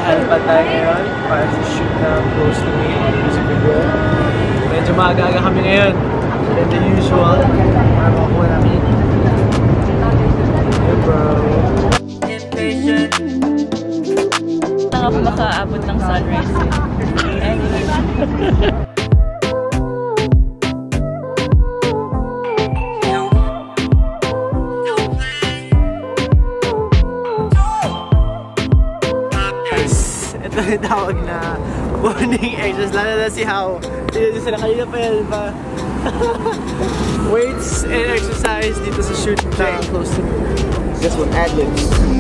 Alpha tayo ngayon para sa shoot na Close to Me on music video. Medyo maaga-aga kami ngayon than the usual para makakuha namin. Hey bro! Impatient! Makaabot ng sunrise. Ito yung tawag na morning exercise. Lalo na si How. Hindi sila kanina pa yan ba? Weights and exercise dito sa shoot na Close to Me. This one ad-libs.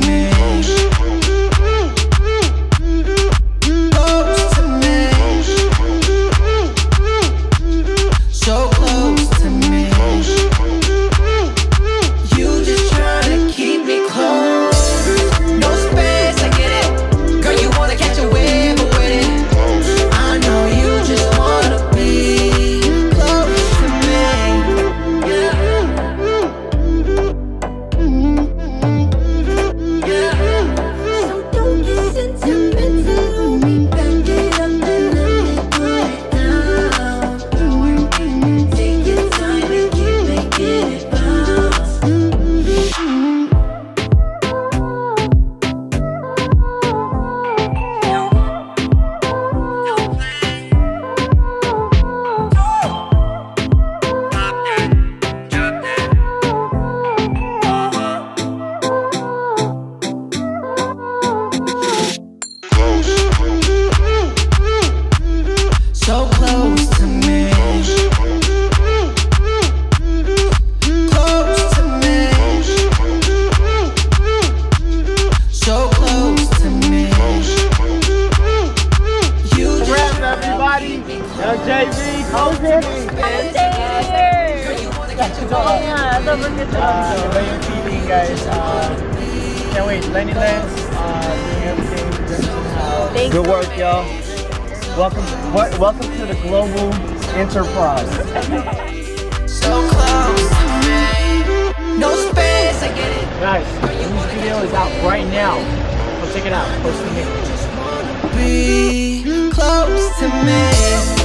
Iba yung feeling guys. Can't wait. Lenny Lens, doing everything. Good work, y'all. Welcome to the global enterprise. So close to me, no space, I get it. Guys, the music video is out right now. Go check it out. Close to Me. Be close to me.